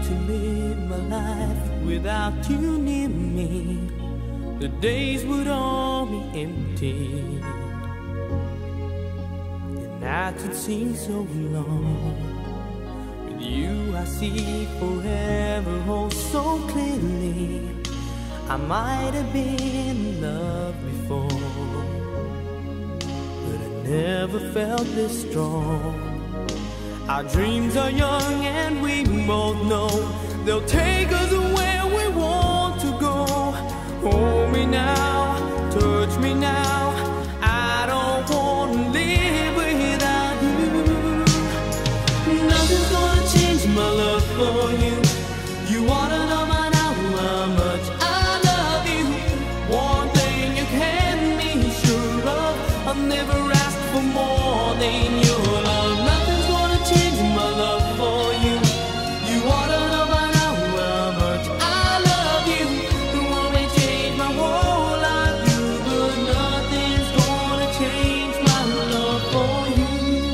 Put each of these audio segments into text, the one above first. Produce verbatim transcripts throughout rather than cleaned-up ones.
to live my life without you near me, the days would all be empty. The nights would seem so long. With you I see forever oh so clearly. I might have been in love before, but I never felt this strong. Our dreams are young and we both know they'll take us where we want to go. Hold me now, touch me now, I don't want to live without you. Nothing's gonna change my love for you. You wanna know by now how much I love you. One thing you can be sure of, I've never asked for more than your love. Nothing's gonna change my love for you. You wanna know by now how much I love you. The one may change my whole life, you, but nothing's gonna change my love for you.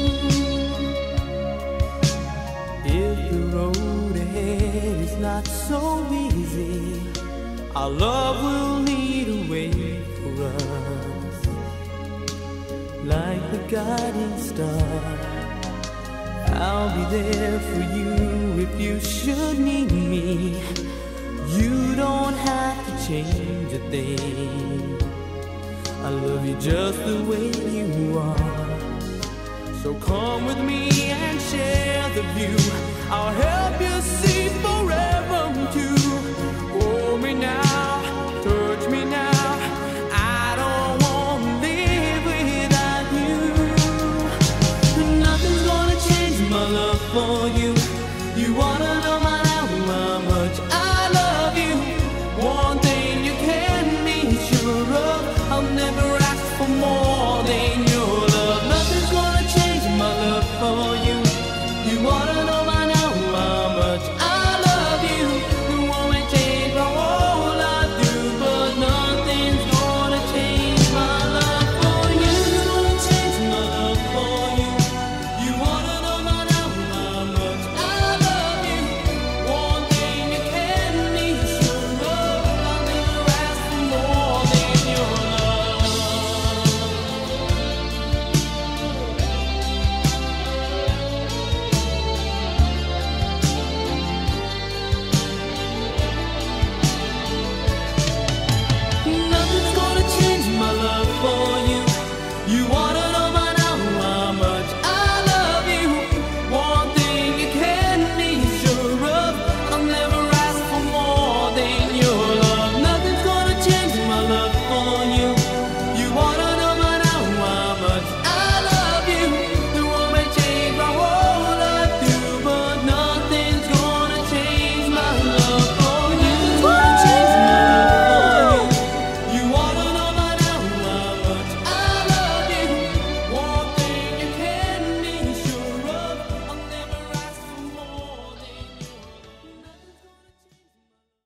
If the road ahead is not so easy, our love will lead a way for us, like the guiding star. I'll be there for you if you should need me. You don't have to change a thing. I love you just the way you are. So come with me and share the view. I'll help you see.